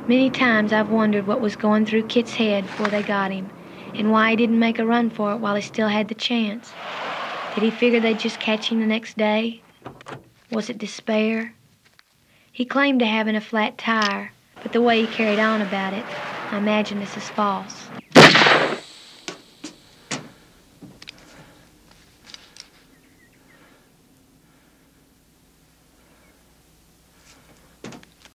Many times I've wondered what was going through Kit's head before they got him, and why he didn't make a run for it while he still had the chance. Did he figure they'd just catch him the next day? Was it despair? He claimed to having a flat tire, but the way he carried on about it, I imagine this is false.